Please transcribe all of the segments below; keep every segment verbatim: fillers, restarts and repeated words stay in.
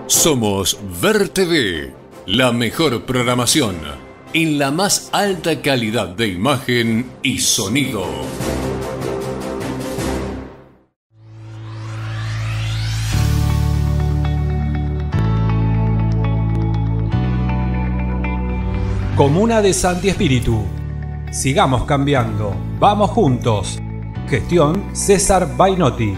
Somos Ver T V, la mejor programación en la más alta calidad de imagen y sonido. Comuna de Santi Espíritu. Sigamos cambiando. Vamos juntos. Gestión César Bainotti.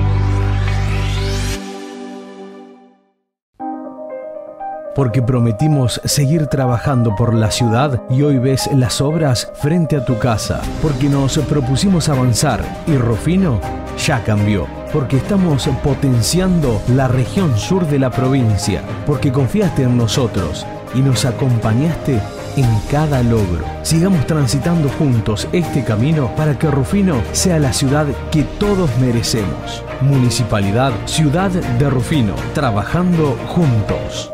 Porque prometimos seguir trabajando por la ciudad y hoy ves las obras frente a tu casa. Porque nos propusimos avanzar y Rufino ya cambió. Porque estamos potenciando la región sur de la provincia. Porque confiaste en nosotros y nos acompañaste en cada logro. Sigamos transitando juntos este camino para que Rufino sea la ciudad que todos merecemos. Municipalidad Ciudad de Rufino, trabajando juntos.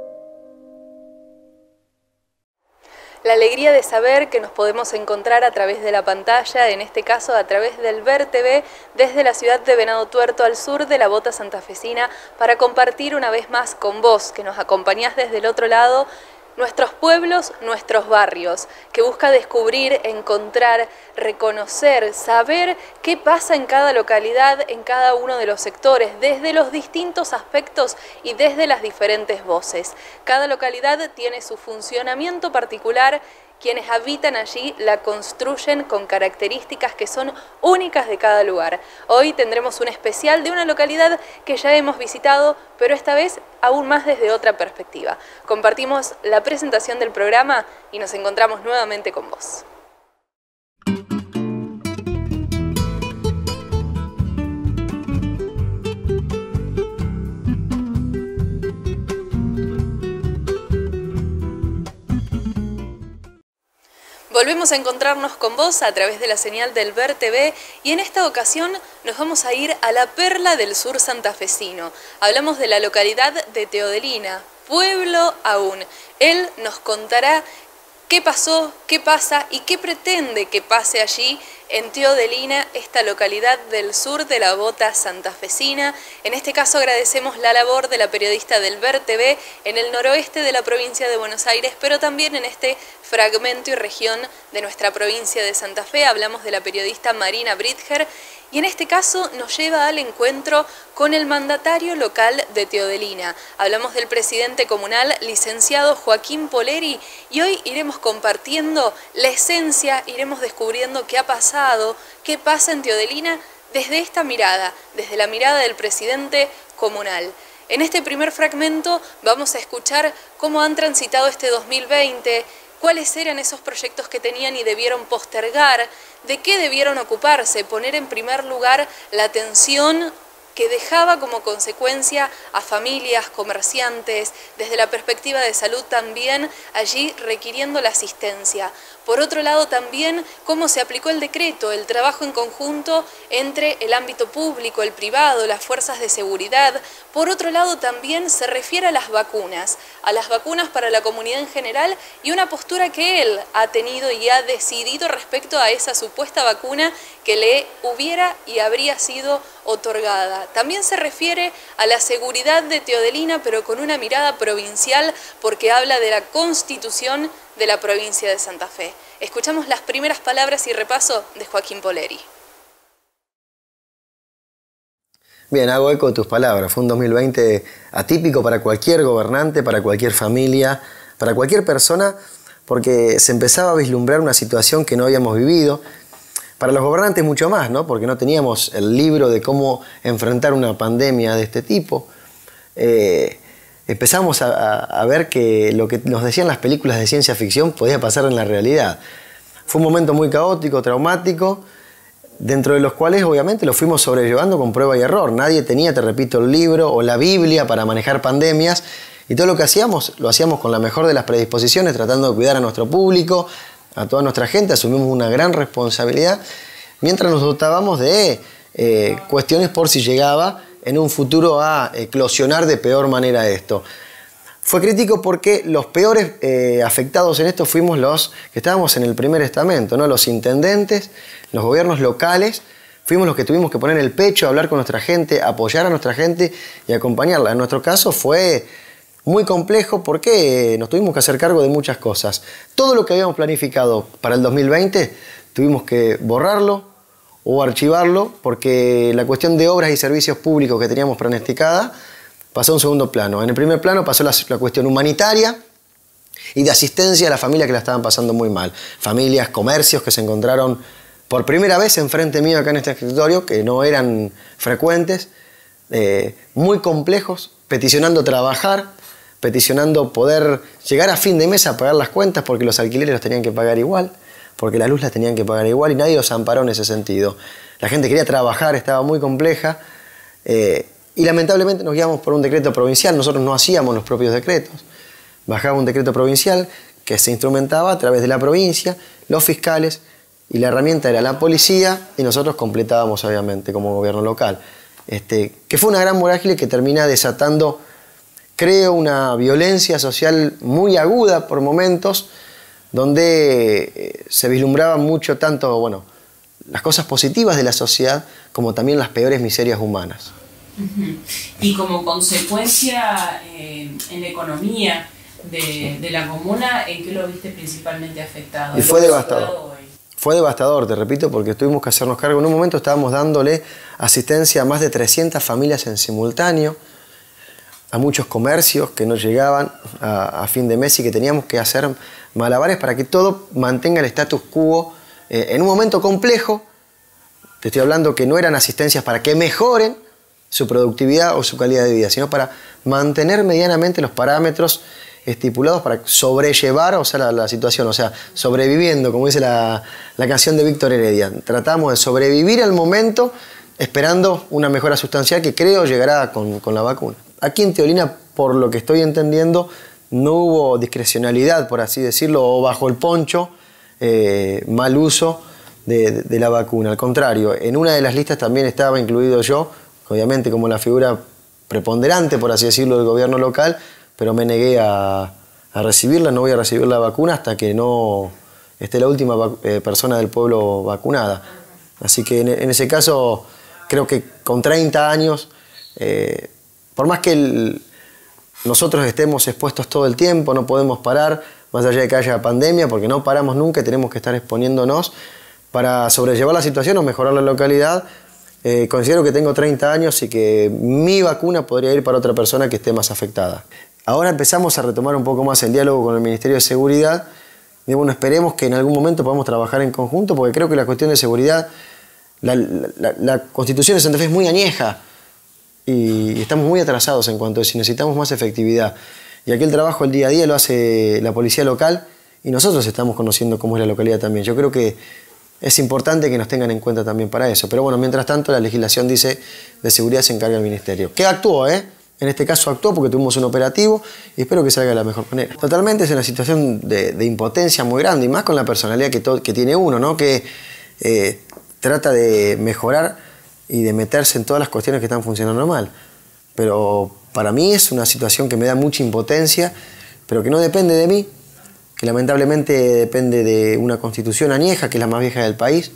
La alegría de saber que nos podemos encontrar a través de la pantalla, en este caso a través del Ver T V, desde la ciudad de Venado Tuerto al sur de la Bota santafesina, para compartir una vez más con vos, que nos acompañás desde el otro lado, nuestros pueblos, nuestros barrios, que busca descubrir, encontrar, reconocer, saber qué pasa en cada localidad, en cada uno de los sectores, desde los distintos aspectos y desde las diferentes voces. Cada localidad tiene su funcionamiento particular. Quienes habitan allí la construyen con características que son únicas de cada lugar. Hoy tendremos un especial de una localidad que ya hemos visitado, pero esta vez aún más desde otra perspectiva. Compartimos la presentación del programa y nos encontramos nuevamente con vos. Volvemos a encontrarnos con vos a través de la señal del Ver T V y en esta ocasión nos vamos a ir a la perla del sur santafesino. Hablamos de la localidad de Teodelina, pueblo aún. Él nos contará qué pasó, qué pasa y qué pretende que pase allí en Teodelina, esta localidad del sur de la Bota santafesina. En este caso agradecemos la labor de la periodista del Ver T V en el noroeste de la provincia de Buenos Aires, pero también en este fragmento y región de nuestra provincia de Santa Fe. Hablamos de la periodista Marina Bridger y en este caso nos lleva al encuentro con el mandatario local de Teodelina. Hablamos del presidente comunal, licenciado Joaquín Poleri, y hoy iremos compartiendo la esencia, iremos descubriendo qué ha pasado, qué pasa en Teodelina desde esta mirada, desde la mirada del presidente comunal. En este primer fragmento vamos a escuchar cómo han transitado este dos mil veinte, cuáles eran esos proyectos que tenían y debieron postergar, de qué debieron ocuparse, poner en primer lugar la atención que dejaba como consecuencia a familias, comerciantes, desde la perspectiva de salud también, allí requiriendo la asistencia. Por otro lado también cómo se aplicó el decreto, el trabajo en conjunto entre el ámbito público, el privado, las fuerzas de seguridad. Por otro lado también se refiere a las vacunas, a las vacunas para la comunidad en general y una postura que él ha tenido y ha decidido respecto a esa supuesta vacuna que le hubiera y habría sido otorgada. También se refiere a la seguridad de Teodelina, pero con una mirada provincial, porque habla de la Constitución de la provincia de Santa Fe. Escuchamos las primeras palabras y repaso de Joaquín Poleri. Bien, hago eco de tus palabras. Fue un dos mil veinte atípico para cualquier gobernante, para cualquier familia, para cualquier persona, porque se empezaba a vislumbrar una situación que no habíamos vivido. Para los gobernantes mucho más, ¿no? Porque no teníamos el libro de cómo enfrentar una pandemia de este tipo. Eh, empezamos a, a, a ver que lo que nos decían las películas de ciencia ficción podía pasar en la realidad. Fue un momento muy caótico, traumático, dentro de los cuales obviamente lo fuimos sobrellevando con prueba y error. Nadie tenía, te repito, el libro o la Biblia para manejar pandemias, y todo lo que hacíamos, lo hacíamos con la mejor de las predisposiciones, tratando de cuidar a nuestro público, a toda nuestra gente. Asumimos una gran responsabilidad, mientras nos dotábamos de eh, cuestiones por si llegaba en un futuro a eclosionar de peor manera esto. Fue crítico porque los peores eh, afectados en esto fuimos los que estábamos en el primer estamento, ¿no? Los intendentes, los gobiernos locales, fuimos los que tuvimos que poner el pecho, hablar con nuestra gente, apoyar a nuestra gente y acompañarla. En nuestro caso fue muy complejo porque nos tuvimos que hacer cargo de muchas cosas. Todo lo que habíamos planificado para el dos mil veinte tuvimos que borrarlo o archivarlo porque la cuestión de obras y servicios públicos que teníamos pronosticada pasó a un segundo plano. En el primer plano pasó la, la cuestión humanitaria y de asistencia a las familias que la estaban pasando muy mal. Familias, comercios que se encontraron por primera vez enfrente mío acá en este escritorio, que no eran frecuentes, eh, muy complejos, peticionando trabajar, peticionando poder llegar a fin de mes a pagar las cuentas porque los alquileres los tenían que pagar igual, porque la luz la tenían que pagar igual y nadie los amparó en ese sentido. La gente quería trabajar, estaba muy compleja eh, y lamentablemente nos guiamos por un decreto provincial. Nosotros no hacíamos los propios decretos. Bajaba un decreto provincial que se instrumentaba a través de la provincia, los fiscales, y la herramienta era la policía y nosotros completábamos obviamente como gobierno local. Este, que fue una gran vorágine que termina desatando, creo, una violencia social muy aguda por momentos, donde eh, se vislumbraban mucho tanto, bueno, las cosas positivas de la sociedad como también las peores miserias humanas. Uh-huh. Y como consecuencia eh, en la economía de, de la comuna, ¿en qué lo viste principalmente afectado? Y fue devastador. Fue devastador, te repito, porque tuvimos que hacernos cargo. En un momento estábamos dándole asistencia a más de trescientas familias en simultáneo, a muchos comercios que no llegaban a, a fin de mes y que teníamos que hacer malabares para que todo mantenga el status quo eh, en un momento complejo. Te estoy hablando que no eran asistencias para que mejoren su productividad o su calidad de vida, sino para mantener medianamente los parámetros estipulados para sobrellevar, o sea, la, la situación, o sea, sobreviviendo, como dice la, la canción de Víctor Heredia. Tratamos de sobrevivir al momento esperando una mejora sustancial que creo llegará con, con la vacuna. Aquí en Teodolina, por lo que estoy entendiendo, no hubo discrecionalidad, por así decirlo, o bajo el poncho, eh, mal uso de, de, de la vacuna. Al contrario, en una de las listas también estaba incluido yo, obviamente como la figura preponderante, por así decirlo, del gobierno local, pero me negué a, a recibirla, no voy a recibir la vacuna hasta que no esté la última eh, persona del pueblo vacunada. Así que en, en ese caso, creo que con treinta años, eh, por más que el, nosotros estemos expuestos todo el tiempo, no podemos parar, más allá de que haya pandemia, porque no paramos nunca y tenemos que estar exponiéndonos para sobrellevar la situación o mejorar la localidad. Eh, considero que tengo treinta años y que mi vacuna podría ir para otra persona que esté más afectada. Ahora empezamos a retomar un poco más el diálogo con el Ministerio de Seguridad y bueno, esperemos que en algún momento podamos trabajar en conjunto porque creo que la cuestión de seguridad, la, la, la Constitución de Santa Fe es muy añeja y estamos muy atrasados en cuanto a eso, necesitamos más efectividad. Y aquí el trabajo el día a día lo hace la policía local y nosotros estamos conociendo cómo es la localidad también. Yo creo que es importante que nos tengan en cuenta también para eso. Pero bueno, mientras tanto la legislación dice de seguridad se encarga el Ministerio. ¿Qué actuó, eh? En este caso actuó porque tuvimos un operativo y espero que salga de la mejor manera. Totalmente es una situación de, de impotencia muy grande y más con la personalidad que, to, que tiene uno, ¿no? Que eh, trata de mejorar y de meterse en todas las cuestiones que están funcionando mal. Pero para mí es una situación que me da mucha impotencia, pero que no depende de mí, que lamentablemente depende de una constitución añeja, que es la más vieja del país.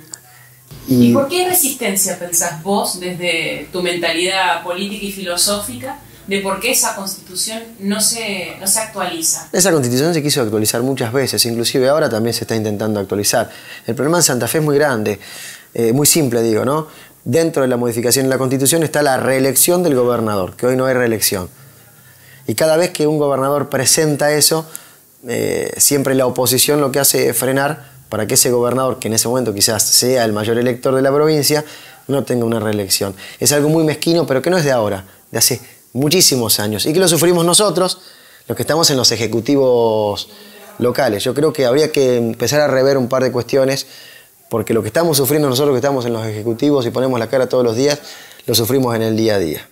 ¿Y por qué resistencia pensás vos, desde tu mentalidad política y filosófica, de por qué esa constitución no se, no se actualiza? Esa constitución se quiso actualizar muchas veces, inclusive ahora también se está intentando actualizar. El problema en Santa Fe es muy grande, eh, muy simple digo, ¿no? Dentro de la modificación de la constitución está la reelección del gobernador, que hoy no hay reelección. Y cada vez que un gobernador presenta eso, eh, siempre la oposición lo que hace es frenar para que ese gobernador, que en ese momento quizás sea el mayor elector de la provincia, no tenga una reelección. Es algo muy mezquino, pero que no es de ahora, de hace muchísimos años, y que lo sufrimos nosotros, los que estamos en los ejecutivos locales. Yo creo que habría que empezar a rever un par de cuestiones, porque lo que estamos sufriendo nosotros que estamos en los ejecutivos y ponemos la cara todos los días, lo sufrimos en el día a día.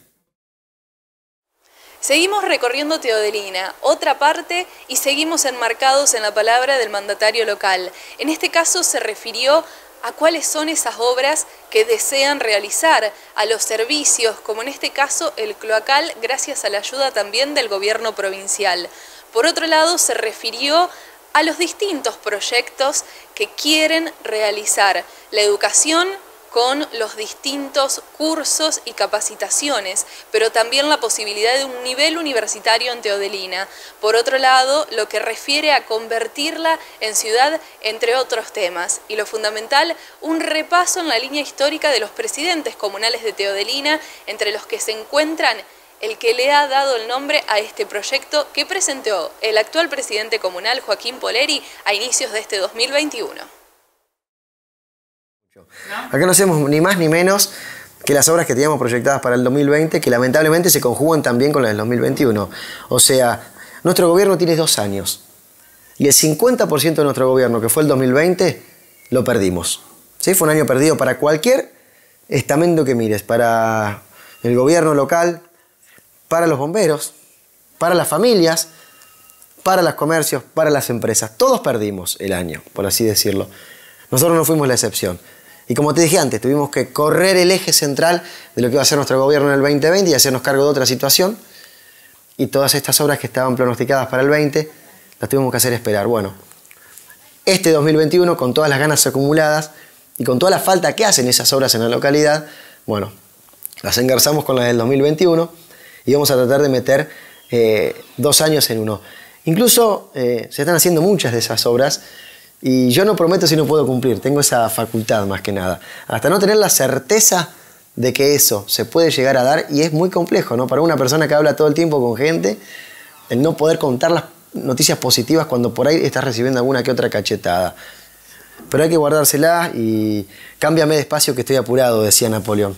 Seguimos recorriendo Teodolina, otra parte, y seguimos enmarcados en la palabra del mandatario local. En este caso se refirió a cuáles son esas obras que desean realizar, a los servicios, como en este caso el cloacal, gracias a la ayuda también del gobierno provincial. Por otro lado, se refirió a los distintos proyectos que quieren realizar, la educación, con los distintos cursos y capacitaciones, pero también la posibilidad de un nivel universitario en Teodelina. Por otro lado, lo que refiere a convertirla en ciudad, entre otros temas. Y lo fundamental, un repaso en la línea histórica de los presidentes comunales de Teodelina, entre los que se encuentran el que le ha dado el nombre a este proyecto que presentó el actual presidente comunal, Joaquín Poleri, a inicios de este dos mil veintiuno. Acá no hacemos ni más ni menos que las obras que teníamos proyectadas para el dos mil veinte, que lamentablemente se conjugan también con las del dos mil veintiuno. O sea, nuestro gobierno tiene dos años y el cincuenta por ciento de nuestro gobierno, que fue el dos mil veinte, lo perdimos. ¿Sí? Fue un año perdido para cualquier estamento que mires, para el gobierno local, para los bomberos, para las familias, para los comercios, para las empresas. Todos perdimos el año, por así decirlo. Nosotros no fuimos la excepción. Y como te dije antes, tuvimos que correr el eje central de lo que iba a ser nuestro gobierno en el veinte veinte y hacernos cargo de otra situación. Y todas estas obras que estaban pronosticadas para el veinte, las tuvimos que hacer esperar. Bueno, este dos mil veintiuno, con todas las ganas acumuladas y con toda la falta que hacen esas obras en la localidad, bueno, las engarzamos con las del dos mil veintiuno y vamos a tratar de meter eh, dos años en uno. Incluso eh, se están haciendo muchas de esas obras. Y yo no prometo si no puedo cumplir, tengo esa facultad más que nada. Hasta no tener la certeza de que eso se puede llegar a dar, y es muy complejo, ¿no? Para una persona que habla todo el tiempo con gente, el no poder contar las noticias positivas cuando por ahí estás recibiendo alguna que otra cachetada. Pero hay que guardárselas y cámbiame despacio que estoy apurado, decía Napoleón.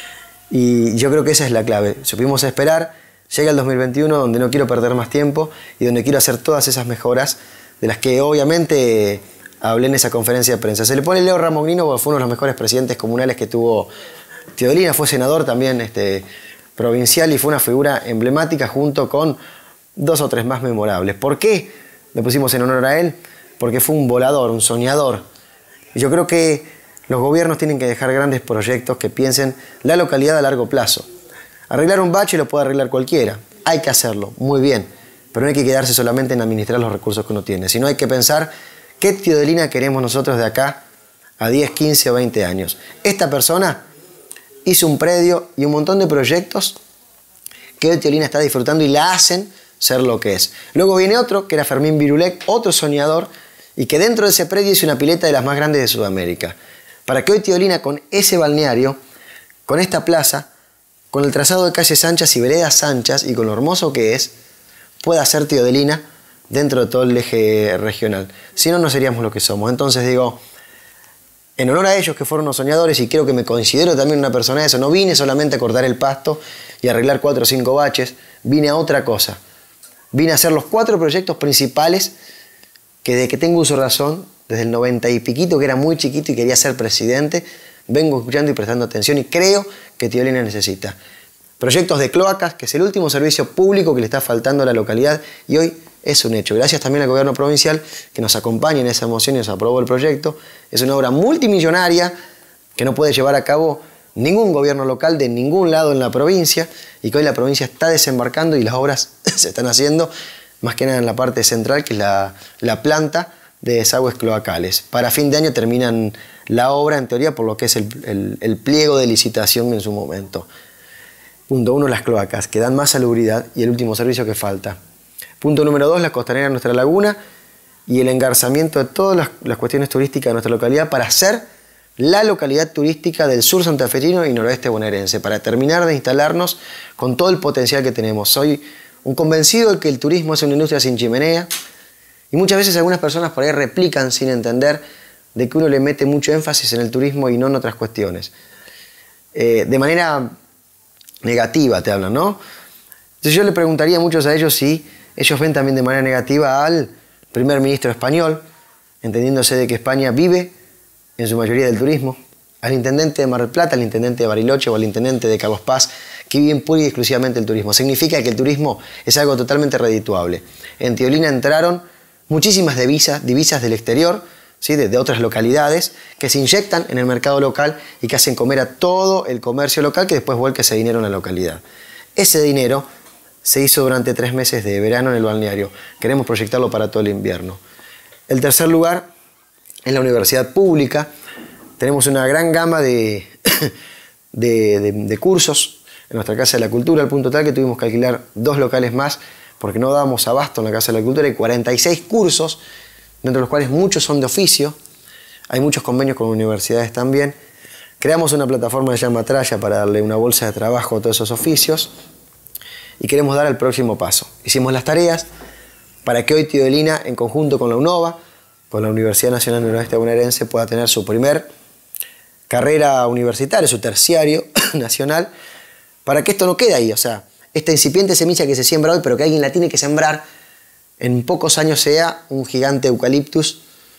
Y yo creo que esa es la clave. Supimos esperar, llega el dos mil veintiuno donde no quiero perder más tiempo y donde quiero hacer todas esas mejoras de las que obviamente hablé en esa conferencia de prensa. Se le pone Leo Ramognino porque fue uno de los mejores presidentes comunales que tuvo Teodelina, fue senador también este, provincial y fue una figura emblemática junto con dos o tres más memorables. ¿Por qué le pusimos en honor a él? Porque fue un volador, un soñador. Y yo creo que los gobiernos tienen que dejar grandes proyectos que piensen la localidad a largo plazo. Arreglar un bache lo puede arreglar cualquiera, hay que hacerlo, muy bien. Pero no hay que quedarse solamente en administrar los recursos que uno tiene, sino hay que pensar qué Teodelina queremos nosotros de acá a diez, quince o veinte años. Esta persona hizo un predio y un montón de proyectos que hoy Teodelina está disfrutando y la hacen ser lo que es. Luego viene otro, que era Fermín Virulec, otro soñador, y que dentro de ese predio hizo una pileta de las más grandes de Sudamérica. Para que hoy Teodelina, con ese balneario, con esta plaza, con el trazado de calles anchas y veredas anchas y con lo hermoso que es, pueda ser Teodelina dentro de todo el eje regional. Si no, no seríamos lo que somos. Entonces digo, en honor a ellos que fueron los soñadores, y creo que me considero también una persona de eso, no vine solamente a cortar el pasto y a arreglar cuatro o cinco baches, vine a otra cosa. Vine a hacer los cuatro proyectos principales que desde que tengo uso de razón, desde el noventa y piquito, que era muy chiquito y quería ser presidente, vengo escuchando y prestando atención y creo que Teodelina necesita. Proyectos de cloacas, que es el último servicio público que le está faltando a la localidad y hoy es un hecho. Gracias también al gobierno provincial que nos acompaña en esa moción y nos aprobó el proyecto. Es una obra multimillonaria que no puede llevar a cabo ningún gobierno local de ningún lado en la provincia y que hoy la provincia está desembarcando y las obras se están haciendo más que nada en la parte central, que es la, la planta de desagües cloacales. Para fin de año terminan la obra en teoría por lo que es el, el, el pliego de licitación en su momento. Punto uno, las cloacas, que dan más salubridad y el último servicio que falta. Punto número dos, la costanera de nuestra laguna y el engarzamiento de todas las, las cuestiones turísticas de nuestra localidad para ser la localidad turística del sur santafesino y noroeste bonaerense, para terminar de instalarnos con todo el potencial que tenemos. Soy un convencido de que el turismo es una industria sin chimenea y muchas veces algunas personas por ahí replican sin entender de que uno le mete mucho énfasis en el turismo y no en otras cuestiones. Eh, de manera negativa te hablan, ¿no? Entonces yo le preguntaría a muchos a ellos si ellos ven también de manera negativa al primer ministro español, entendiéndose de que España vive en su mayoría del turismo, al intendente de Mar del Plata, al intendente de Bariloche o al intendente de Carlos Paz, que viven pura y exclusivamente el turismo. Significa que el turismo es algo totalmente redituable. En Teodelina entraron muchísimas divisas, divisas del exterior, ¿sí? de, de otras localidades, que se inyectan en el mercado local y que hacen comer a todo el comercio local, que después vuelca ese dinero en la localidad. Ese dinero se hizo durante tres meses de verano en el balneario. Queremos proyectarlo para todo el invierno. El tercer lugar es la universidad pública. Tenemos una gran gama de, de, de, de cursos en nuestra Casa de la Cultura, al punto tal que tuvimos que alquilar dos locales más porque no dábamos abasto en la Casa de la Cultura. Hay cuarenta y seis cursos, dentro de los cuales muchos son de oficio. Hay muchos convenios con universidades también. Creamos una plataforma que se llama Tralla para darle una bolsa de trabajo a todos esos oficios y queremos dar el próximo paso. Hicimos las tareas para que hoy Teodelina, en conjunto con la UNOVA, con la Universidad Nacional Noroeste Bonaerense, pueda tener su primer carrera universitaria, su terciario nacional, para que esto no quede ahí. O sea, esta incipiente semilla que se siembra hoy, pero que alguien la tiene que sembrar, en pocos años sea un gigante eucaliptus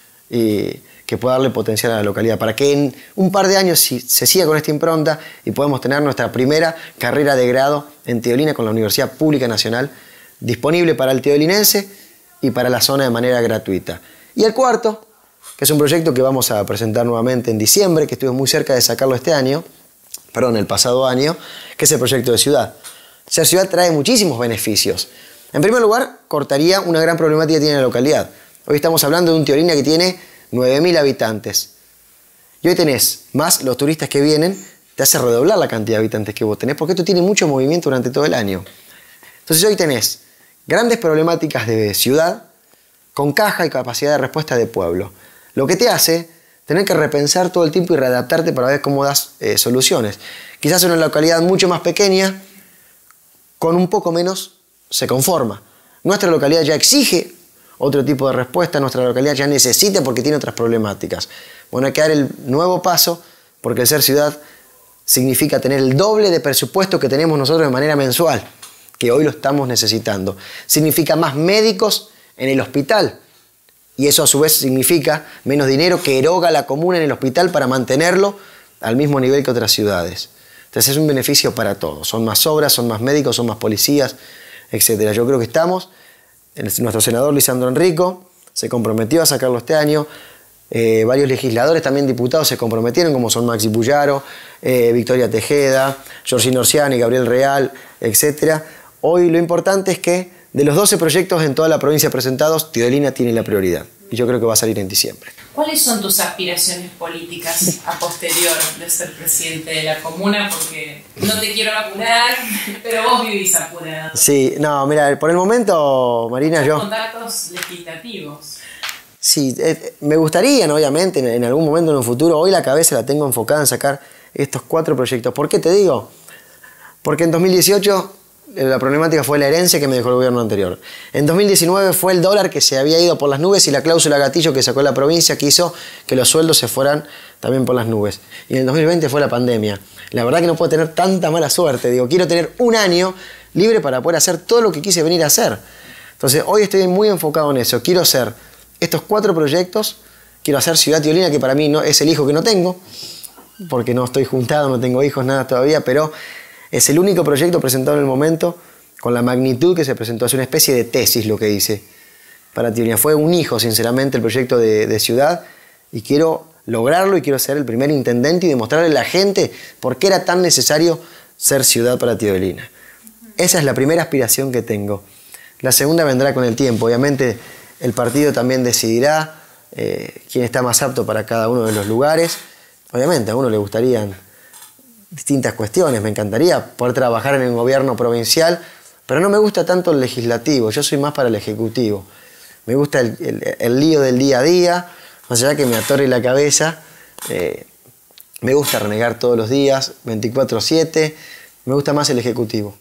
y que pueda darle potencial a la localidad, para que en un par de años se siga con esta impronta y podamos tener nuestra primera carrera de grado en Teodelina con la Universidad Pública Nacional, disponible para el teodelinense y para la zona de manera gratuita. Y el cuarto, que es un proyecto que vamos a presentar nuevamente en diciembre, que estuve muy cerca de sacarlo este año, perdón, el pasado año, que es el proyecto de ciudad. Ser ciudad trae muchísimos beneficios. En primer lugar, cortaría una gran problemática que tiene la localidad. Hoy estamos hablando de un Teodelina que tiene nueve mil habitantes. Y hoy tenés más los turistas que vienen, te hace redoblar la cantidad de habitantes que vos tenés, porque esto tiene mucho movimiento durante todo el año. Entonces hoy tenés grandes problemáticas de ciudad con caja y capacidad de respuesta de pueblo. Lo que te hace tener que repensar todo el tiempo y readaptarte para ver cómo das eh, soluciones. Quizás en una localidad mucho más pequeña, con un poco menos, se conforma. Nuestra localidad ya exige otro tipo de respuesta, nuestra localidad ya necesita porque tiene otras problemáticas. Bueno, hay que dar el nuevo paso, porque el ser ciudad significa tener el doble de presupuesto que tenemos nosotros de manera mensual, que hoy lo estamos necesitando. Significa más médicos en el hospital, y eso a su vez significa menos dinero que eroga la comuna en el hospital para mantenerlo al mismo nivel que otras ciudades. Entonces es un beneficio para todos. Son más obras, son más médicos, son más policías, etcétera. Yo creo que estamos. Nuestro senador Lisandro Enrico se comprometió a sacarlo este año. Eh, varios legisladores, también diputados, se comprometieron, como son Maxi Puyaro, eh, Victoria Tejeda, Georgina Orsiani, Gabriel Real, etcétera. Hoy lo importante es que de los doce proyectos en toda la provincia presentados, Teodelina tiene la prioridad. Y yo creo que va a salir en diciembre. ¿Cuáles son tus aspiraciones políticas a posterior de ser presidente de la comuna? Porque no te quiero apurar, pero vos vivís apurado. Sí, no, mira, por el momento, Marina, yo... Contactos legislativos. Sí, eh, me gustaría, ¿no? Obviamente, en, en algún momento en un futuro, hoy la cabeza la tengo enfocada en sacar estos cuatro proyectos. ¿Por qué te digo? Porque en dos mil dieciocho... la problemática fue la herencia que me dejó el gobierno anterior. En dos mil diecinueve fue el dólar que se había ido por las nubes y la cláusula gatillo que sacó la provincia que hizo que los sueldos se fueran también por las nubes. Y en el dos mil veinte fue la pandemia. La verdad que no puedo tener tanta mala suerte. Digo, quiero tener un año libre para poder hacer todo lo que quise venir a hacer. Entonces hoy estoy muy enfocado en eso. Quiero hacer estos cuatro proyectos. Quiero hacer Ciudad Teodelina, que para mí no, es el hijo que no tengo, porque no estoy juntado, no tengo hijos, nada todavía, pero... es el único proyecto presentado en el momento con la magnitud que se presentó. Es una especie de tesis lo que hice para Teodelina. Fue un hijo, sinceramente, el proyecto de, de ciudad, y quiero lograrlo y quiero ser el primer intendente y demostrarle a la gente por qué era tan necesario ser ciudad para Teodelina. Esa es la primera aspiración que tengo. La segunda vendrá con el tiempo. Obviamente el partido también decidirá eh, quién está más apto para cada uno de los lugares. Obviamente a uno le gustarían distintas cuestiones. Me encantaría poder trabajar en el gobierno provincial, pero no me gusta tanto el legislativo. Yo soy más para el ejecutivo. Me gusta el, el, el lío del día a día, más allá que me atorre la cabeza. Eh, me gusta renegar todos los días, veinticuatro siete. Me gusta más el ejecutivo.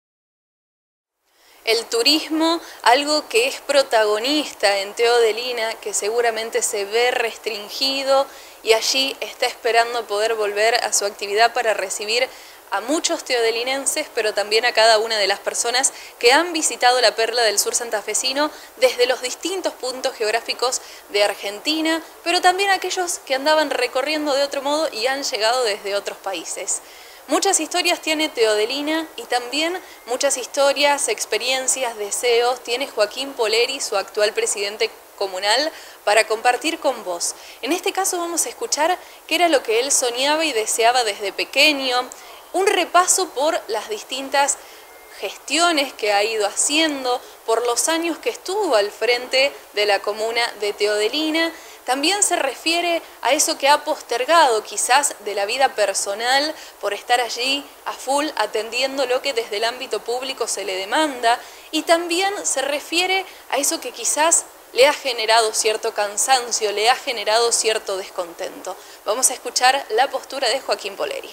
El turismo, algo que es protagonista en Teodelina, que seguramente se ve restringido y allí está esperando poder volver a su actividad para recibir a muchos teodelinenses, pero también a cada una de las personas que han visitado la Perla del Sur santafesino desde los distintos puntos geográficos de Argentina, pero también a aquellos que andaban recorriendo de otro modo y han llegado desde otros países. Muchas historias tiene Teodelina y también muchas historias, experiencias, deseos tiene Joaquín Poleri, su actual presidente comunal, para compartir con vos. En este caso vamos a escuchar qué era lo que él soñaba y deseaba desde pequeño, un repaso por las distintas gestiones que ha ido haciendo, por los años que estuvo al frente de la comuna de Teodelina, también se refiere a eso que ha postergado quizás de la vida personal por estar allí a full atendiendo lo que desde el ámbito público se le demanda, y también se refiere a eso que quizás le ha generado cierto cansancio, le ha generado cierto descontento. Vamos a escuchar la postura de Joaquín Poleri.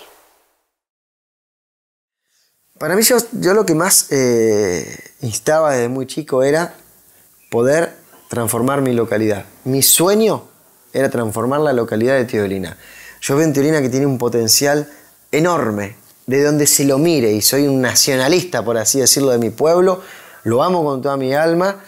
Para mí yo, yo lo que más eh, instaba desde muy chico era poder transformar mi localidad. Mi sueño era transformar la localidad de Teodolina. Yo veo en Teodolina que tiene un potencial enorme, de donde se lo mire, y soy un nacionalista, por así decirlo, de mi pueblo, lo amo con toda mi alma.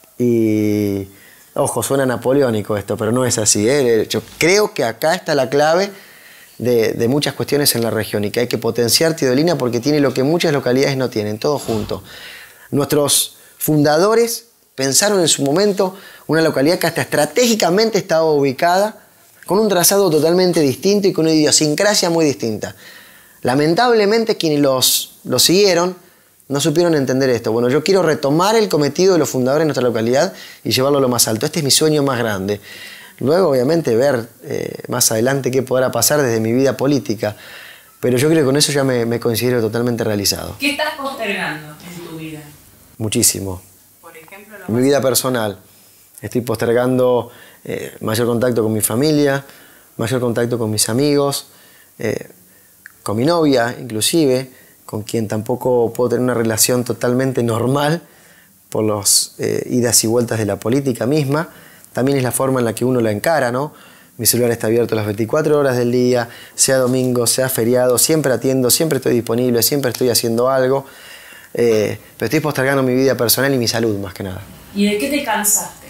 Y, ojo, suena napoleónico esto, pero no es así, ¿eh? Yo creo que acá está la clave de, de muchas cuestiones en la región, y que hay que potenciar Teodolina porque tiene lo que muchas localidades no tienen, todo junto. Nuestros fundadores pensaron en su momento una localidad que hasta estratégicamente estaba ubicada, con un trazado totalmente distinto y con una idiosincrasia muy distinta. Lamentablemente quienes los, los siguieron no supieron entender esto. Bueno, yo quiero retomar el cometido de los fundadores de nuestra localidad y llevarlo a lo más alto. Este es mi sueño más grande. Luego, obviamente, ver eh, más adelante qué podrá pasar desde mi vida política. Pero yo creo que con eso ya me, me considero totalmente realizado. ¿Qué estás postergando en tu vida? Muchísimo. Por ejemplo, en mi vida personal. Estoy postergando eh, mayor contacto con mi familia, mayor contacto con mis amigos, eh, con mi novia, inclusive, con quien tampoco puedo tener una relación totalmente normal por las eh, idas y vueltas de la política misma. También es la forma en la que uno la encara, ¿no? Mi celular está abierto las veinticuatro horas del día, sea domingo, sea feriado, siempre atiendo, siempre estoy disponible, siempre estoy haciendo algo. Eh, pero estoy postergando mi vida personal y mi salud, más que nada. ¿Y de qué te cansaste?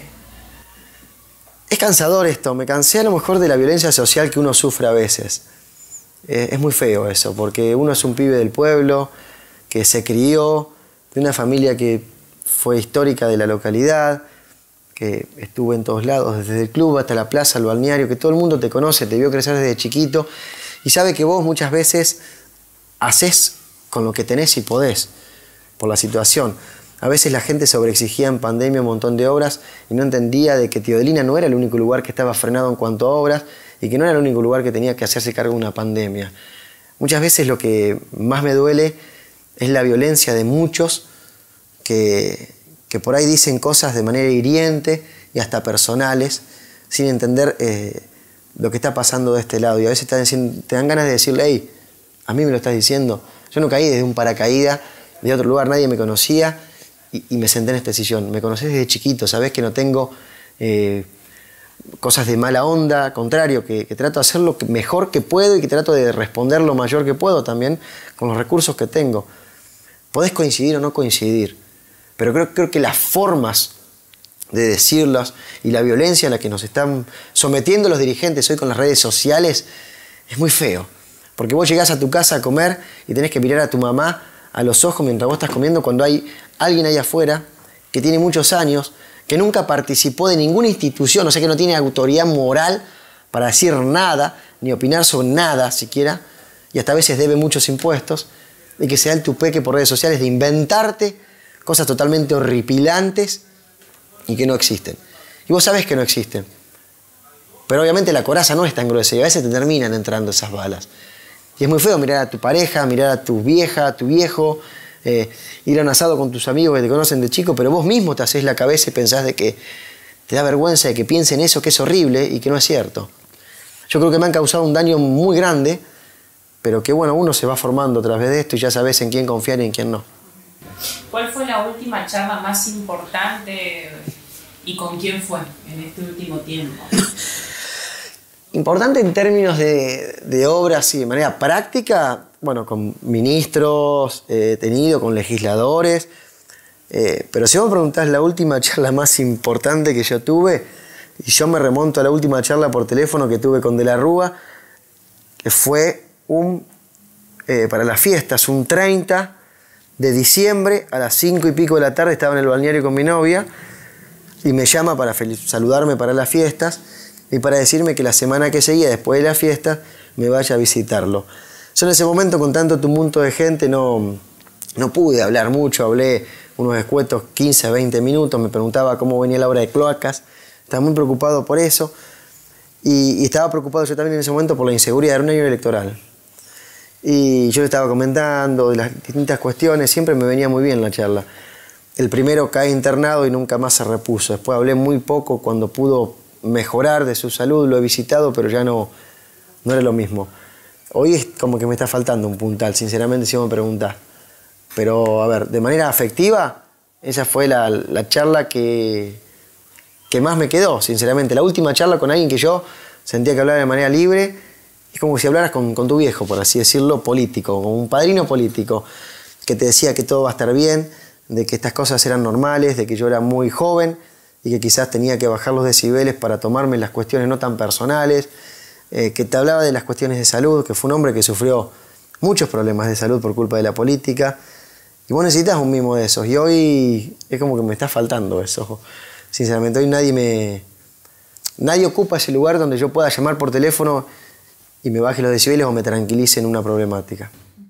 Es cansador esto, me cansé a lo mejor de la violencia social que uno sufre a veces. Eh, es muy feo eso, porque uno es un pibe del pueblo, que se crió, de una familia que fue histórica de la localidad, que estuvo en todos lados, desde el club hasta la plaza, el balneario, que todo el mundo te conoce, te vio crecer desde chiquito, y sabe que vos muchas veces haces con lo que tenés y podés, por la situación. A veces la gente sobreexigía en pandemia un montón de obras y no entendía de que Teodolina no era el único lugar que estaba frenado en cuanto a obras, y que no era el único lugar que tenía que hacerse cargo de una pandemia. Muchas veces lo que más me duele es la violencia de muchos que, que por ahí dicen cosas de manera hiriente y hasta personales, sin entender eh, lo que está pasando de este lado. Y a veces te dan, te dan ganas de decirle, hey, a mí me lo estás diciendo. Yo no caí desde un paracaídas de otro lugar, nadie me conocía y, y me senté en este sillón. Me conocés desde chiquito, sabés que no tengo Eh, cosas de mala onda, al contrario, que, que trato de hacer lo que mejor que puedo y que trato de responder lo mayor que puedo también con los recursos que tengo. Podés coincidir o no coincidir, pero creo, creo que las formas de decirlas y la violencia a la que nos están sometiendo los dirigentes hoy con las redes sociales es muy feo, porque vos llegás a tu casa a comer y tenés que mirar a tu mamá a los ojos mientras vos estás comiendo, cuando hay alguien ahí afuera que tiene muchos años, que nunca participó de ninguna institución, o sea que no tiene autoridad moral para decir nada, ni opinar sobre nada siquiera, y hasta a veces debe muchos impuestos, y que se da el tupeque por redes sociales de inventarte cosas totalmente horripilantes y que no existen. Y vos sabés que no existen. Pero obviamente la coraza no es tan gruesa y a veces te terminan entrando esas balas. Y es muy feo mirar a tu pareja, mirar a tu vieja, a tu viejo, Eh, ir a un asado con tus amigos que te conocen de chico, pero vos mismo te haces la cabeza y pensás de que te da vergüenza de que piensen eso, que es horrible y que no es cierto. Yo creo que me han causado un daño muy grande, pero que bueno, uno se va formando a través de esto y ya sabes en quién confiar y en quién no. ¿Cuál fue la última charla más importante y con quién fue en este último tiempo? Importante en términos de, de obras y de manera práctica, bueno, con ministros, he eh, tenido, con legisladores, eh, pero si vos me preguntás la última charla más importante que yo tuve, y yo me remonto a la última charla por teléfono que tuve con De la Rúa, que fue un, eh, para las fiestas, un treinta de diciembre, a las cinco y pico de la tarde, estaba en el balneario con mi novia, y me llama para saludarme para las fiestas, y para decirme que la semana que seguía, después de la fiesta, me vaya a visitarlo. Yo en ese momento, con tanto tumulto de gente, no, no pude hablar mucho, hablé unos escuetos quince a veinte minutos, me preguntaba cómo venía la obra de cloacas, estaba muy preocupado por eso, Y, y estaba preocupado yo también en ese momento por la inseguridad, era un año electoral. Y yo le estaba comentando de las distintas cuestiones, siempre me venía muy bien la charla. El primero cae internado y nunca más se repuso. Después hablé muy poco cuando pudo mejorar de su salud, lo he visitado, pero ya no, no era lo mismo. Hoy es como que me está faltando un puntal, sinceramente, si vos me preguntás. Pero, a ver, de manera afectiva, esa fue la, la charla que, que más me quedó, sinceramente. La última charla con alguien que yo sentía que hablaba de manera libre, es como si hablaras con, con tu viejo, por así decirlo, político, con un padrino político, que te decía que todo va a estar bien, de que estas cosas eran normales, de que yo era muy joven y que quizás tenía que bajar los decibeles para tomarme las cuestiones no tan personales, eh, que te hablaba de las cuestiones de salud, que fue un hombre que sufrió muchos problemas de salud por culpa de la política, y vos necesitas un mimo de esos, y hoy es como que me está faltando eso, sinceramente. Hoy nadie me... nadie ocupa ese lugar donde yo pueda llamar por teléfono y me baje los decibeles o me tranquilice en una problemática.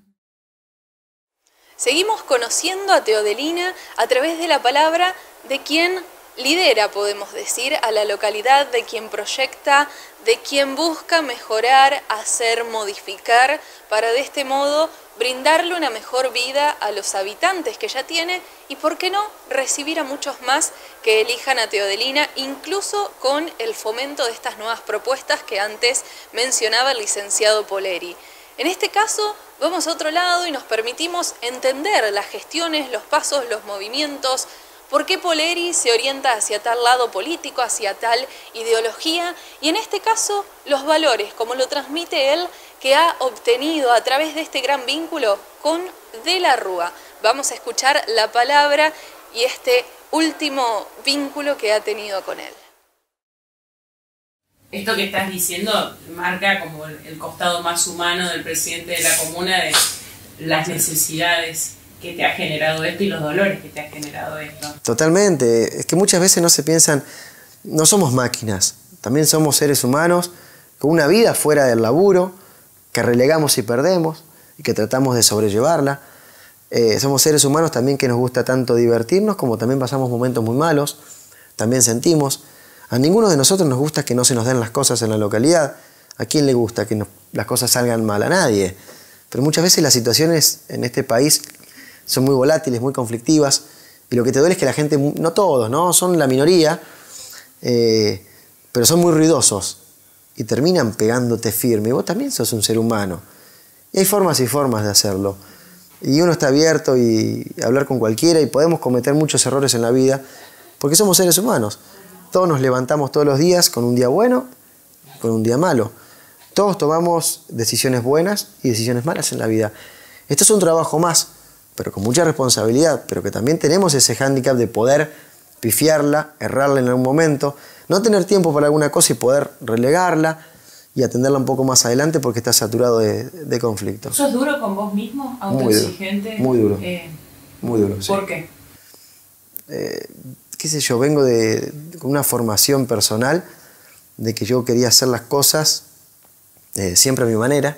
Seguimos conociendo a Teodelina a través de la palabra de quien lidera, podemos decir, a la localidad, de quien proyecta, de quien busca mejorar, hacer, modificar, para de este modo brindarle una mejor vida a los habitantes que ya tiene y, por qué no, recibir a muchos más que elijan a Teodelina, incluso con el fomento de estas nuevas propuestas que antes mencionaba el licenciado Poleri. En este caso, vamos a otro lado y nos permitimos entender las gestiones, los pasos, los movimientos, por qué Poleri se orienta hacia tal lado político, hacia tal ideología, y en este caso, los valores, como lo transmite él, que ha obtenido a través de este gran vínculo con De la Rúa. Vamos a escuchar la palabra y este último vínculo que ha tenido con él. Esto que estás diciendo marca como el, el costado más humano del presidente de la comuna, de las necesidades que te ha generado esto y los dolores que te ha generado esto. Totalmente. Es que muchas veces no se piensan, no somos máquinas, también somos seres humanos con una vida fuera del laburo, que relegamos y perdemos y que tratamos de sobrellevarla. Eh, somos seres humanos también que nos gusta tanto divertirnos como también pasamos momentos muy malos, también sentimos. A ninguno de nosotros nos gusta que no se nos den las cosas en la localidad. ¿A quién le gusta que no, las cosas salgan mal? A nadie. Pero muchas veces las situaciones en este país son muy volátiles, muy conflictivas, y lo que te duele es que la gente, no todos, ¿no? Son la minoría, eh, pero son muy ruidosos y terminan pegándote firme. Y vos también sos un ser humano. Y hay formas y formas de hacerlo. Y uno está abierto y hablar con cualquiera, y podemos cometer muchos errores en la vida porque somos seres humanos. Todos nos levantamos todos los días con un día bueno, con un día malo. Todos tomamos decisiones buenas y decisiones malas en la vida. Esto es un trabajo más, pero con mucha responsabilidad, pero que también tenemos ese hándicap de poder pifiarla, errarla en algún momento, no tener tiempo para alguna cosa y poder relegarla y atenderla un poco más adelante porque está saturado de, de conflicto. ¿Sos duro con vos mismo? ¿Autoexigente? Muy duro. Eh, muy duro, sí. ¿Por qué? Eh, qué sé yo, vengo de, con una formación personal de que yo quería hacer las cosas eh, siempre a mi manera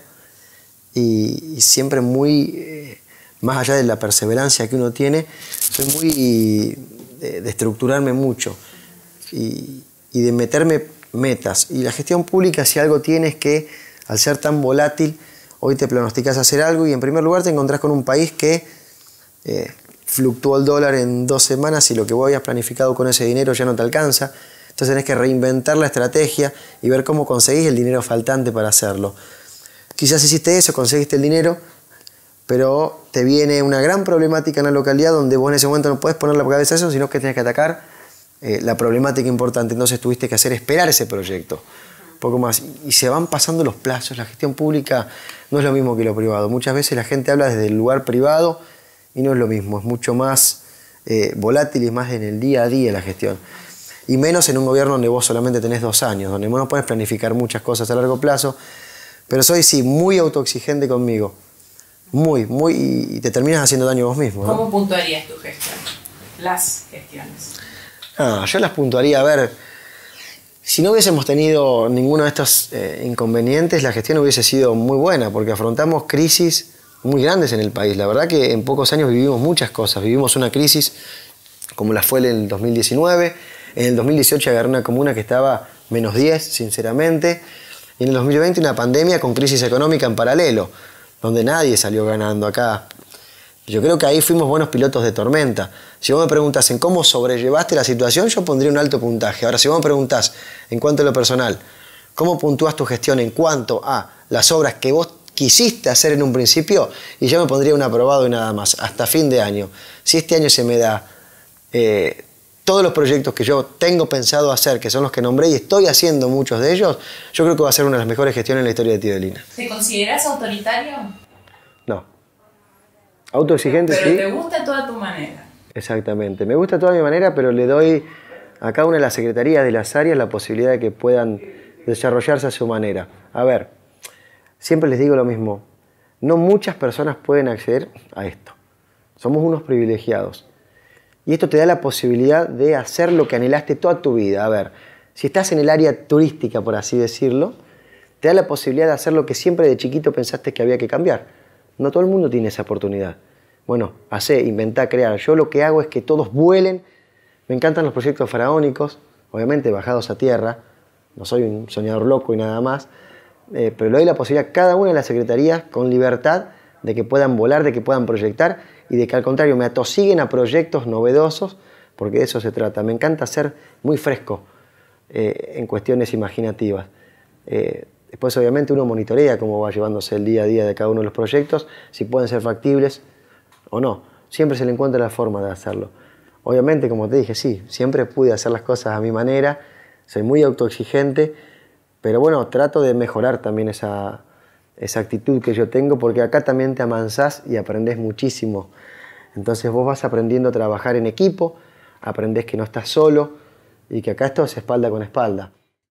y, y siempre muy, eh, más allá de la perseverancia que uno tiene, soy muy de, de estructurarme mucho y, y de meterme metas. Y la gestión pública, si algo tiene, es que al ser tan volátil, hoy te pronosticas hacer algo y en primer lugar te encontrás con un país que eh, fluctuó el dólar en dos semanas y lo que vos habías planificado con ese dinero ya no te alcanza. Entonces tenés que reinventar la estrategia y ver cómo conseguís el dinero faltante para hacerlo. Quizás hiciste eso, conseguiste el dinero, pero te viene una gran problemática en la localidad donde vos en ese momento no podés poner la cabeza a eso, sino que tenés que atacar eh, la problemática importante. Entonces tuviste que hacer esperar ese proyecto. Un poco más. Y se van pasando los plazos. La gestión pública no es lo mismo que lo privado. Muchas veces la gente habla desde el lugar privado y no es lo mismo. Es mucho más eh, volátil y más en el día a día la gestión. Y menos en un gobierno donde vos solamente tenés dos años, donde vos no podés planificar muchas cosas a largo plazo. Pero soy, sí, muy autoexigente conmigo. Muy, muy, y te terminas haciendo daño vos mismo, ¿no? ¿Cómo puntuarías tu gestión? Las gestiones. Ah, yo las puntuaría, a ver, si no hubiésemos tenido ninguno de estos eh, inconvenientes, la gestión hubiese sido muy buena, porque afrontamos crisis muy grandes en el país. La verdad que en pocos años vivimos muchas cosas. Vivimos una crisis como la fue en el dos mil diecinueve. En el dos mil dieciocho agarré una comuna que estaba menos diez, sinceramente. Y en el dos mil veinte una pandemia con crisis económica en paralelo, donde nadie salió ganando acá. Yo creo que ahí fuimos buenos pilotos de tormenta. Si vos me preguntás en cómo sobrellevaste la situación, yo pondría un alto puntaje. Ahora, si vos me preguntás en cuanto a lo personal, ¿cómo puntúas tu gestión en cuanto a las obras que vos quisiste hacer en un principio? Y yo me pondría un aprobado y nada más, hasta fin de año. Si este año se me da eh, todos los proyectos que yo tengo pensado hacer, que son los que nombré y estoy haciendo muchos de ellos, yo creo que va a ser una de las mejores gestiones en la historia de Teodelina. ¿Te consideras autoritario? No. Autoexigente, pero sí. Pero te gusta toda tu manera. Exactamente. Me gusta toda mi manera, pero le doy a cada una de las secretarías de las áreas la posibilidad de que puedan desarrollarse a su manera. A ver, siempre les digo lo mismo. No muchas personas pueden acceder a esto. Somos unos privilegiados. Y esto te da la posibilidad de hacer lo que anhelaste toda tu vida. A ver, si estás en el área turística, por así decirlo, te da la posibilidad de hacer lo que siempre de chiquito pensaste que había que cambiar. No todo el mundo tiene esa oportunidad. Bueno, hacé, inventá, crear. Yo lo que hago es que todos vuelen. Me encantan los proyectos faraónicos, obviamente bajados a tierra. No soy un soñador loco y nada más. Eh, pero le doy la posibilidad a cada una de las secretarías con libertad de que puedan volar, de que puedan proyectar y de que al contrario me atosiguen a proyectos novedosos, porque de eso se trata. Me encanta ser muy fresco eh, en cuestiones imaginativas. Eh, Después, obviamente, uno monitorea cómo va llevándose el día a día de cada uno de los proyectos, si pueden ser factibles o no. Siempre se le encuentra la forma de hacerlo. Obviamente, como te dije, sí, siempre pude hacer las cosas a mi manera, soy muy autoexigente, pero bueno, trato de mejorar también esa, esa actitud que yo tengo, porque acá también te amansás y aprendés muchísimo. Entonces vos vas aprendiendo a trabajar en equipo, aprendés que no estás solo y que acá esto es espalda con espalda.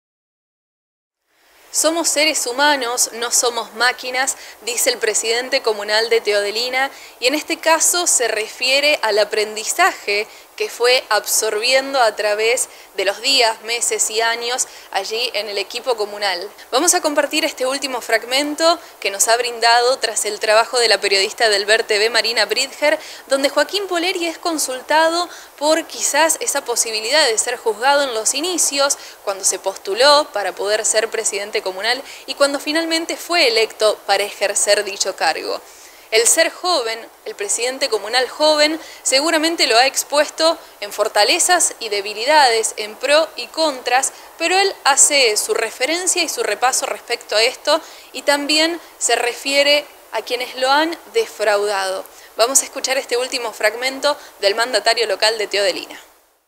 Somos seres humanos, no somos máquinas, dice el presidente comunal de Teodelina, y en este caso se refiere al aprendizaje que fue absorbiendo a través de los días, meses y años allí en el equipo comunal. Vamos a compartir este último fragmento que nos ha brindado tras el trabajo de la periodista del Ver T V Marina Bridger, donde Joaquín Poleri es consultado por quizás esa posibilidad de ser juzgado en los inicios, cuando se postuló para poder ser presidente comunal y cuando finalmente fue electo para ejercer dicho cargo. El ser joven, el presidente comunal joven, seguramente lo ha expuesto en fortalezas y debilidades, en pro y contras, pero él hace su referencia y su repaso respecto a esto y también se refiere a quienes lo han defraudado. Vamos a escuchar este último fragmento del mandatario local de Teodelina.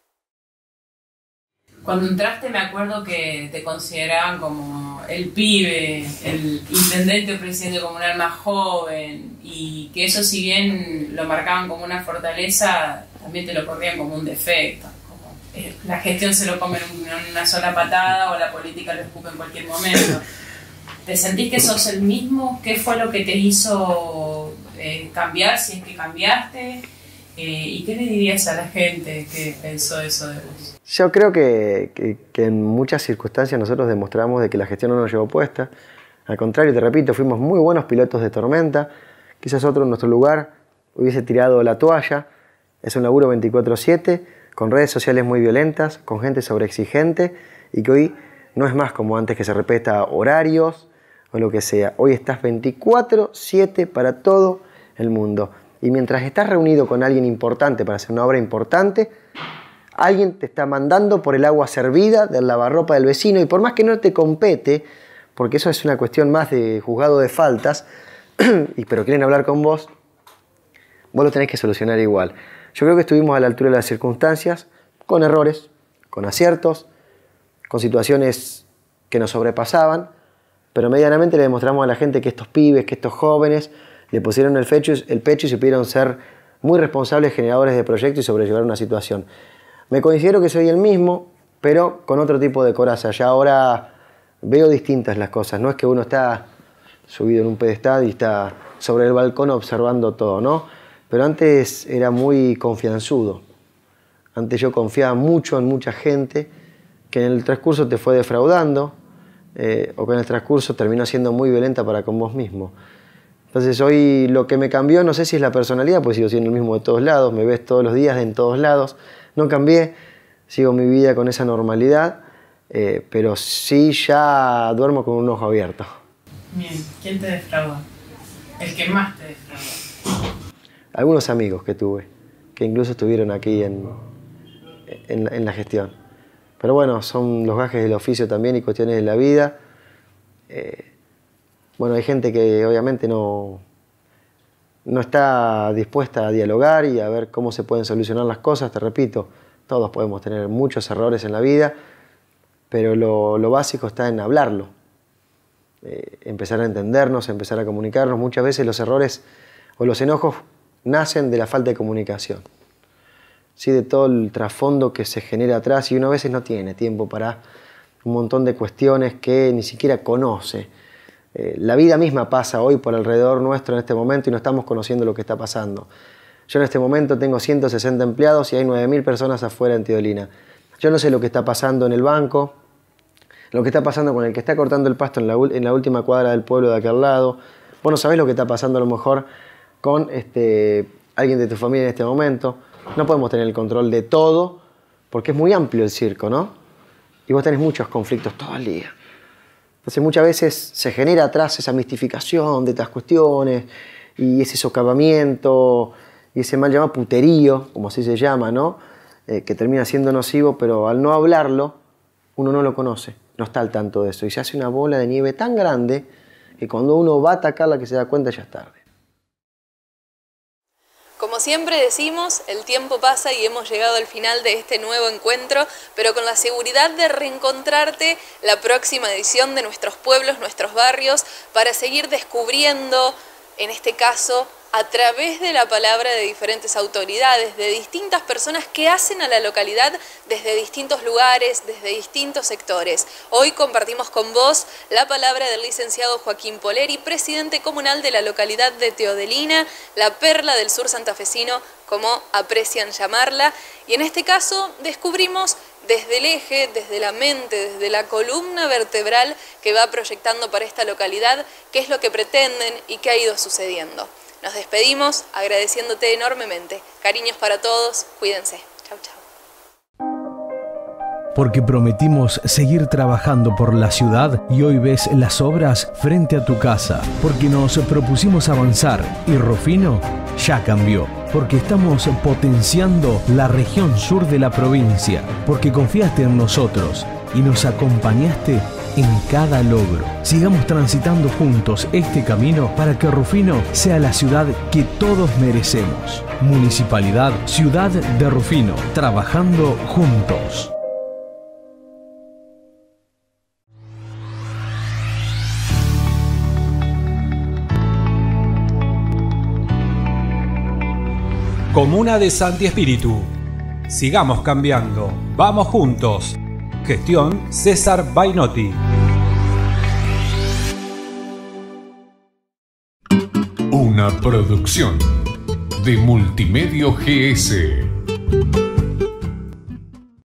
Cuando entraste me acuerdo que te consideraban como el pibe, el intendente o presidente comunal más joven, y que eso, si bien lo marcaban como una fortaleza, también te lo corrían como un defecto. Como, eh, la gestión se lo come en una sola patada o la política lo escupe en cualquier momento. ¿Te sentís que sos el mismo? ¿Qué fue lo que te hizo eh, cambiar, si es que cambiaste? Eh, ¿Y qué le dirías a la gente que pensó eso de vos? Yo creo que, que, que en muchas circunstancias nosotros demostramos de que la gestión no nos llevó puesta. Al contrario, te repito, fuimos muy buenos pilotos de tormenta. Quizás otro en nuestro lugar hubiese tirado la toalla. Es un laburo veinticuatro siete, con redes sociales muy violentas, con gente sobreexigente y que hoy no es más como antes, que se respeta horarios o lo que sea. Hoy estás veinticuatro siete para todo el mundo. Y mientras estás reunido con alguien importante para hacer una obra importante, alguien te está mandando por el agua servida del lavarropa del vecino, y por más que no te compete, porque eso es una cuestión más de juzgado de faltas, y pero quieren hablar con vos, vos lo tenés que solucionar igual. Yo creo que estuvimos a la altura de las circunstancias, con errores, con aciertos, con situaciones que nos sobrepasaban, pero medianamente le demostramos a la gente que estos pibes, que estos jóvenes, le pusieron el pecho, el pecho y supieron ser muy responsables generadores de proyectos y sobrellevar una situación. Me considero que soy el mismo, pero con otro tipo de coraza. Ya ahora veo distintas las cosas. No es que uno está subido en un pedestal y está sobre el balcón observando todo, ¿no? Pero antes era muy confianzudo. Antes yo confiaba mucho en mucha gente que en el transcurso te fue defraudando eh, o que en el transcurso terminó siendo muy violenta para con vos mismo. Entonces hoy lo que me cambió, no sé si es la personalidad, pues sigo siendo el mismo de todos lados, me ves todos los días en todos lados, no cambié, sigo mi vida con esa normalidad, eh, pero sí ya duermo con un ojo abierto. Bien, ¿quién te defraudó? El que más te defraudó. Algunos amigos que tuve, que incluso estuvieron aquí en, en, en la gestión. Pero bueno, son los gajes del oficio también y cuestiones de la vida. Eh, bueno, hay gente que obviamente no, no está dispuesta a dialogar y a ver cómo se pueden solucionar las cosas. Te repito, todos podemos tener muchos errores en la vida, pero lo, lo básico está en hablarlo. Eh, empezar a entendernos, empezar a comunicarnos. Muchas veces los errores o los enojos nacen de la falta de comunicación, ¿sí? De todo el trasfondo que se genera atrás, y uno a veces no tiene tiempo para un montón de cuestiones que ni siquiera conoce. Eh, la vida misma pasa hoy por alrededor nuestro en este momento y no estamos conociendo lo que está pasando. Yo en este momento tengo ciento sesenta empleados y hay nueve mil personas afuera en Teodolina. Yo no sé lo que está pasando en el banco, lo que está pasando con el que está cortando el pasto en la, en la última cuadra del pueblo de aquel lado. Vos no sabés lo que está pasando a lo mejor con este, alguien de tu familia en este momento. No podemos tener el control de todo porque es muy amplio el circo, ¿no? Y vos tenés muchos conflictos todo el día. Entonces muchas veces se genera atrás esa mistificación de estas cuestiones y ese socavamiento y ese mal llamado puterío, como así se llama, ¿no? Eh, que termina siendo nocivo, pero al no hablarlo, uno no lo conoce, no está al tanto de eso. Y se hace una bola de nieve tan grande que cuando uno va a atacarla, que se da cuenta, ya es tarde. Como siempre decimos, el tiempo pasa y hemos llegado al final de este nuevo encuentro, pero con la seguridad de reencontrarte la próxima edición de Nuestros Pueblos, Nuestros Barrios, para seguir descubriendo, en este caso, a través de la palabra de diferentes autoridades, de distintas personas que hacen a la localidad desde distintos lugares, desde distintos sectores. Hoy compartimos con vos la palabra del licenciado Joaquín Poleri, presidente comunal de la localidad de Teodelina, la perla del sur santafesino, como aprecian llamarla, y en este caso descubrimos desde el eje, desde la mente, desde la columna vertebral que va proyectando para esta localidad, qué es lo que pretenden y qué ha ido sucediendo. Nos despedimos agradeciéndote enormemente. Cariños para todos, cuídense. Chau, chau. Porque prometimos seguir trabajando por la ciudad y hoy ves las obras frente a tu casa. Porque nos propusimos avanzar y Rufino ya cambió. Porque estamos potenciando la región sur de la provincia. Porque confiaste en nosotros y nos acompañaste en cada logro. Sigamos transitando juntos este camino para que Rufino sea la ciudad que todos merecemos. Municipalidad Ciudad de Rufino, trabajando juntos. Comuna de Santi Espíritu. Sigamos cambiando. Vamos juntos. Gestión César Bainotti. Una producción de Multimedio G S.